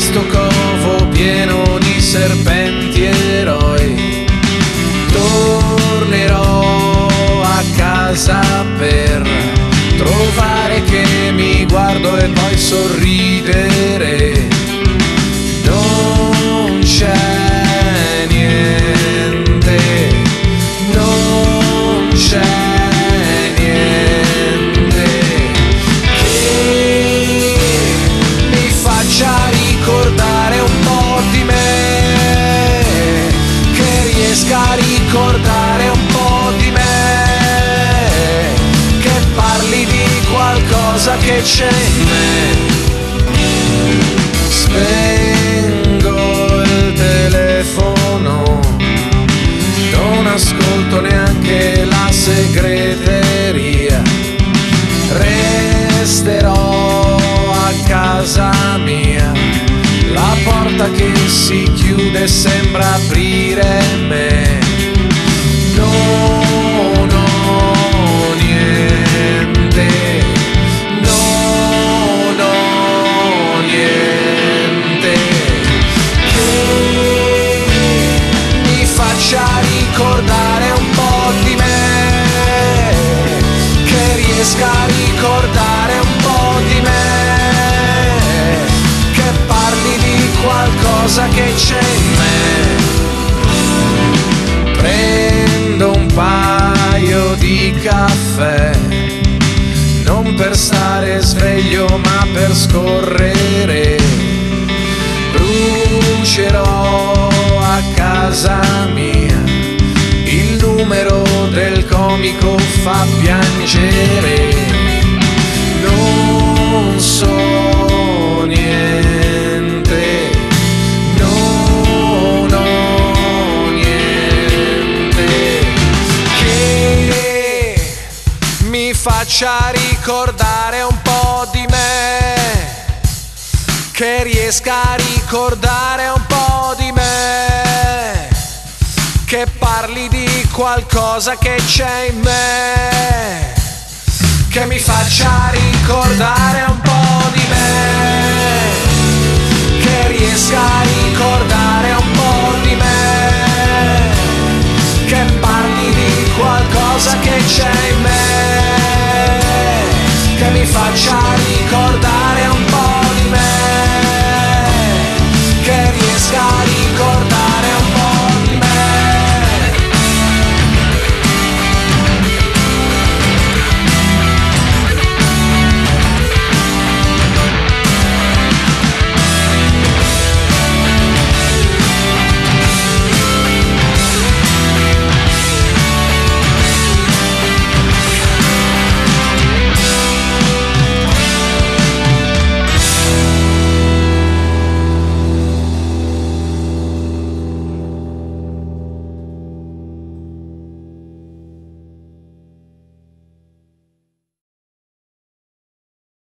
questo covo pieno di serpenti eroi. Tornerò a casa per trovare che mi guardo e poi sorridere. Non c'è niente, non c'è niente che mi faccia ricordare un po' di me, che riesca a ricordare un po' di me, che parli di qualcosa che c'è in me. Spengo il telefono, non ascolto neanche la segreteria, resterò a casa mia, la porta che si chiude sembra aprire me. Non ho niente, non ho niente che mi faccia ricordare un po' di me, che riesca a ricordare un po' di me, che parli di qualcosa che c'è in me. Prendo un paio di caffè, non per stare sveglio ma per scorrere. Brucerò a casa mia, il numero del comico fa piangere. Non so niente, non ho niente che mi faccia ricordare un po' di me, che riesca a ricordare un po' di me, che parli di qualcosa che c'è in me, che mi faccia ricordare un po' di me, che riesca a